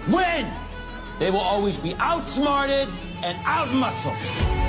win. They will always be outsmarted and outmuscled.